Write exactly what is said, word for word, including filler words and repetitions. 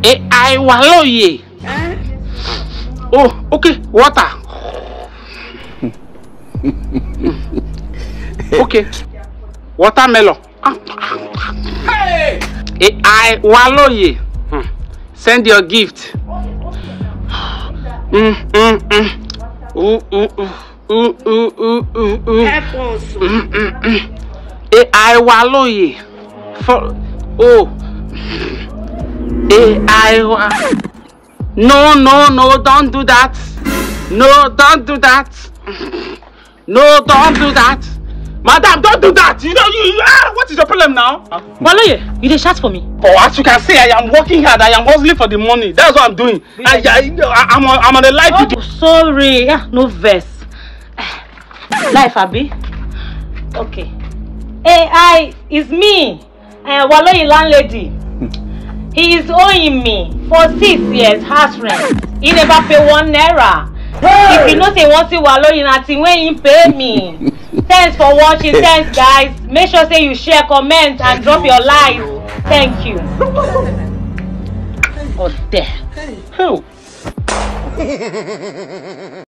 A I Waloye. Oh, okay, water. Okay, watermelon. Hey! A I Waloye. Hmm. Send your gift. Mm, mm, mm. Ooh, ooh, ooh. Ooh, ooh, ooh, ooh, ooh. Mm, mm, mm. A I Waloye. For oh. A I wa. No, no, no, don't do that. No, don't do that. No, don't do that. Madam, don't do that. You know, you, ah, what is your problem now? Waloye, you dey shout for me. Oh, as you can see, I am working hard. I am hustling for the money. That's what I'm doing. I, I, I, I'm on, I'm on the live video. Oh, sorry. Yeah, no verse. Life, Abi. Okay. A I is me. Uh, Waloye landlady. He is owing me for six years house rent. He never pay one naira. Hey! If you know say want to Waloye nothing when he pay me. Thanks for watching. Thanks guys. Make sure say you share, comment and drop your like. Thank you. Oh there. Oh.